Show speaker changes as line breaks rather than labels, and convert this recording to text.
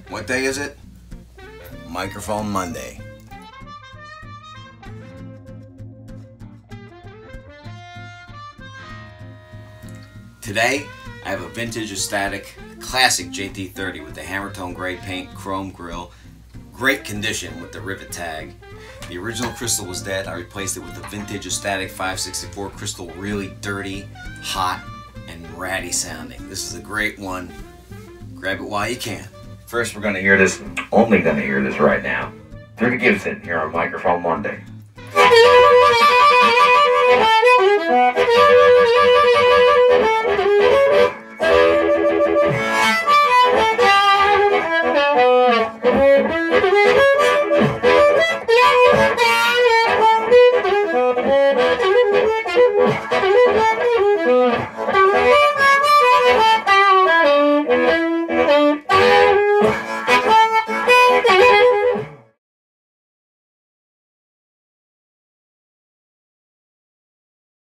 What day is it? Microphone Monday. Today, I have a vintage Astatic classic JT-30 with the Hammertone Grey paint, chrome grille, great condition with the rivet tag. The original crystal was dead. I replaced it with the vintage Astatic 564 crystal, really dirty, hot, and ratty sounding. This is a great one. Grab it while you can.
First, we're going to hear this, only going to hear this right now, through the Gibson here on Microphone Monday.